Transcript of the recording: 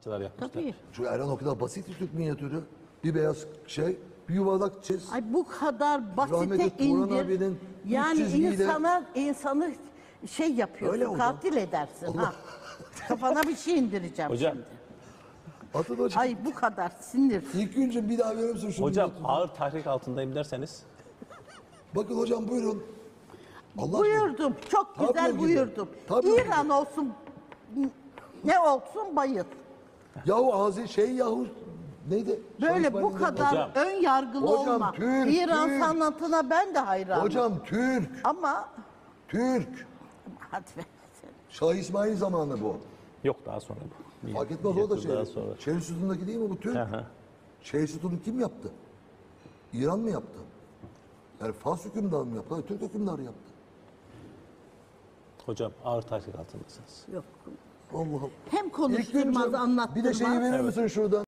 sanatçılar yapmışlar. Tabii. Şu Erhan o kadar basit bir Türk minyatürü. Bir beyaz şey, bir yuvarlak çiz. Ay bu kadar basite Rahmetli Turan indir. abinin Yani üç çizgiyle- insanı şey yapıyorsun, Öyle hocam. katil edersin. Ha. Kafana bir şey indireceğim Hocam, şimdi. Atın hocam. Ay bu kadar sinir. İlk güncüm bir daha verir misin şunu? hocam minyatürü? ağır tahrik altındayım derseniz Bakın hocam buyurun. Allah Buyurdum, çok Tabii güzel ki. buyurdum. Tabii İran olsun, ne olsun bayıl. Yahu ağzı şey yahu neydi? Böyle Şahit bu Bayram'da- kadar Hocam. ön yargılı Hocam, olma. Türk, İran Türk. sanatına ben de hayranım. Hocam Türk. Ama Türk. hadi be. Şah İsmail zamanı bu. yok daha sonra bu. Fark etmez o da Daha şey. sonra. Şehir Sütun'daki değil mi bu Türk? Hı hı. Şehir Sütun'u kim yaptı? İran mı yaptı? Yani Fas hükümdarı mı yaptı? Hayır, Türk hükümdarı yaptı. Hocam ağır tahrik altındasınız. Yok. Allah Allah. Hem İlk konuşturmaz, güncüm, anlattırmaz. bir de şeyi verir misin şuradan?